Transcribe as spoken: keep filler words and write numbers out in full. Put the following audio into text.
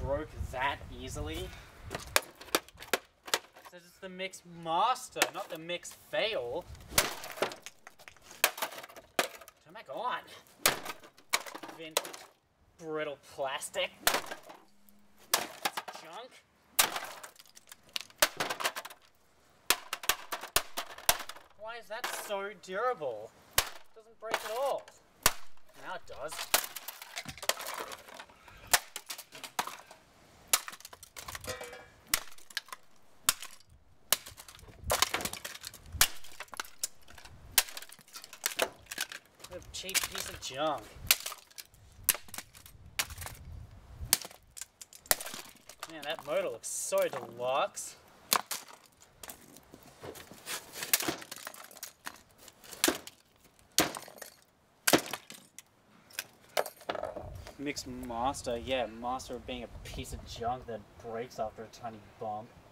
broke that easily. It says it's the Mixmaster, not the Mix Fail. Turn back on. Vintage brittle plastic. It's junk. Why is that so durable? It doesn't break at all. Now it does. What a cheap piece of junk. Man, that motor looks so deluxe. Mixmaster, yeah, master of being a piece of junk that breaks after a tiny bump.